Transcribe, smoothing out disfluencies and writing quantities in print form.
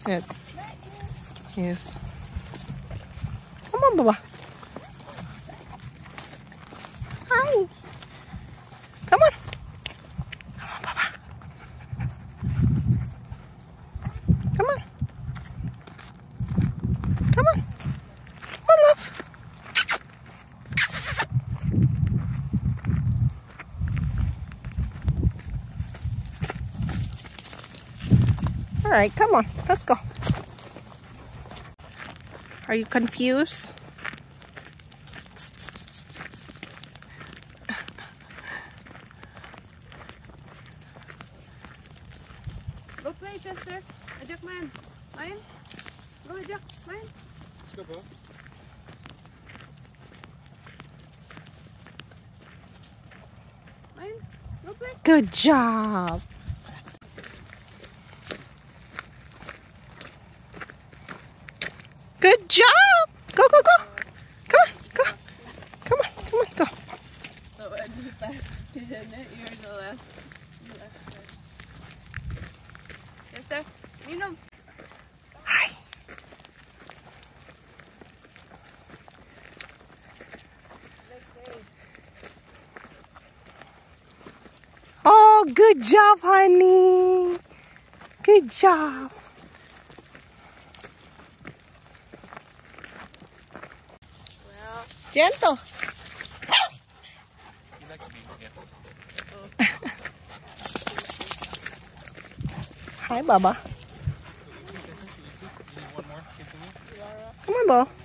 Good. Yes. Come on, Baba. Hi. Come on. Come on, Baba. Come on. Come on. Come on, love. All right, come on. Let's go. Are you confused? Go play, Chester. Ajak main. Main. Go ajak main. Go, bro. Main. Go play. Good job. Good job. Go, go, go. Come on, go. Come on, come on, go. So I do fast. You're the last. Chester, you know. Hi. Oh, good job, honey. Good job. Well, Gentle. He likes being careful. Hi, Baba. You need one more? Come on, Bo.